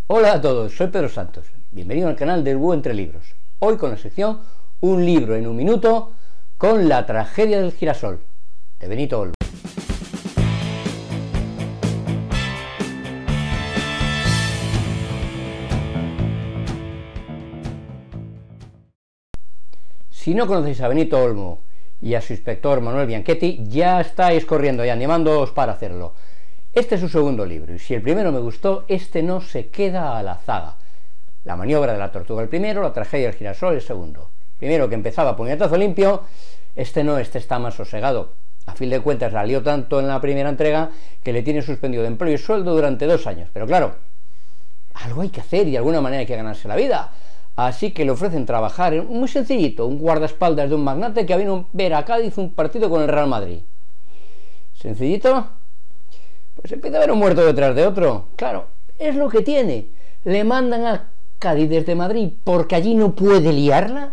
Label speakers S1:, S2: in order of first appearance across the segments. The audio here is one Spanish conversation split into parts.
S1: Hola a todos, soy Pedro Santos, bienvenido al canal del Búho Entre Libros. Hoy con la sección Un libro en un minuto con La tragedia del girasol, de Benito Olmo. Si no conocéis a Benito Olmo y a su inspector Manuel Bianchetti, ya estáis corriendo y animándoos para hacerlo. Este es su segundo libro, y si el primero me gustó, este no se queda a la zaga. La maniobra de la tortuga el primero, La tragedia del girasol el segundo. Primero, que empezaba a puñetazo limpio, este está más sosegado. A fin de cuentas la lió tanto en la primera entrega que le tiene suspendido de empleo y sueldo durante 2 años. Pero claro, algo hay que hacer y de alguna manera hay que ganarse la vida. Así que le ofrecen trabajar en muy sencillito, un guardaespaldas de un magnate que vino a ver a Cádiz un partido con el Real Madrid. ¿Sencillito? Pues empieza a haber un muerto detrás de otro. Claro, es lo que tiene. Le mandan a Cádiz desde Madrid porque allí no puede liarla.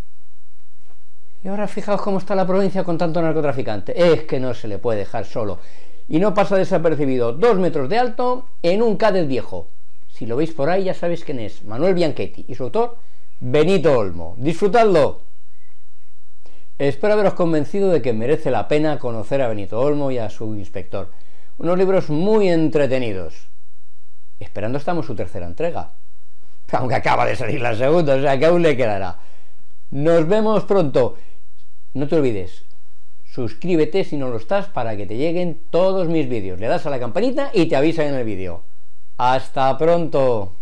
S1: Y ahora fijaos cómo está la provincia con tanto narcotraficante. Es que no se le puede dejar solo. Y no pasa desapercibido. 2 metros de alto en un Cádiz viejo. Si lo veis por ahí ya sabéis quién es. Manuel Bianchetti y su autor Benito Olmo. ¡Disfrutadlo! Espero haberos convencido de que merece la pena conocer a Benito Olmo y a su inspector. Unos libros muy entretenidos. Esperando estamos su tercera entrega. Aunque acaba de salir la segunda, o sea que aún le quedará. Nos vemos pronto. No te olvides, suscríbete si no lo estás para que te lleguen todos mis vídeos. Le das a la campanita y te avisan en el vídeo. ¡Hasta pronto!